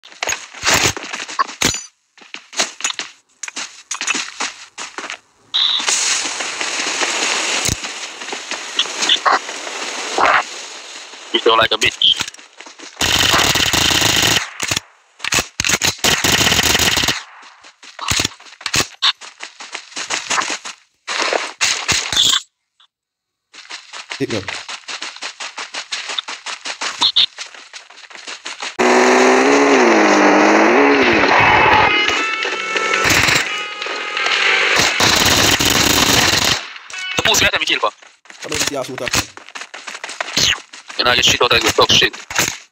You feel like a bitch. Pick me up. The pussy let me kill, pa. Come on, see our shoot up. And I get shit out of the tough shit.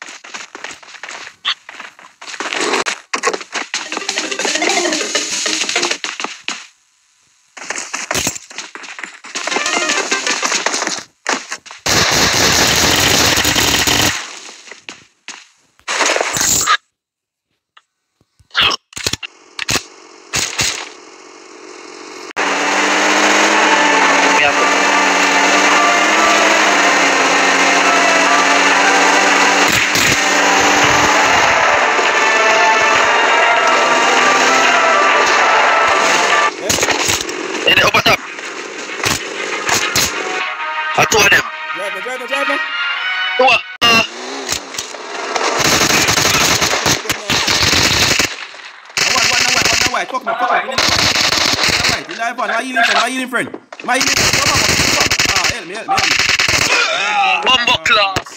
Two of them. Driver. What? Why? Talk me. Why you in friend? Come on. Help me. Bumbo class.